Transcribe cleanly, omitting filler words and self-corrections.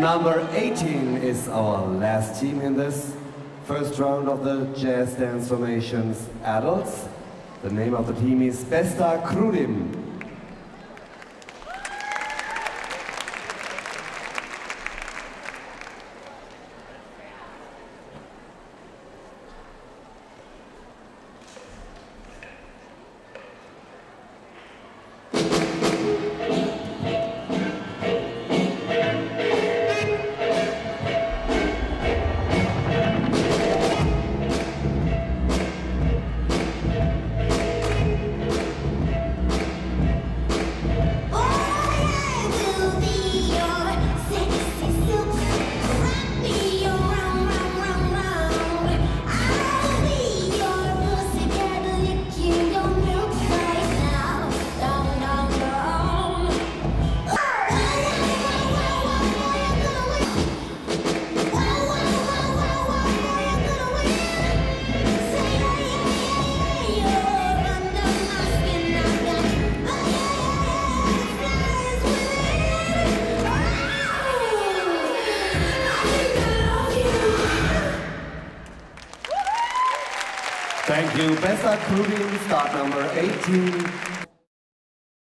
Number 18 is our last team in this first round of the Jazz Dance Formations Adults. The name of the team is Besta Krudim. Thank you, Besta Krudim, start number 18.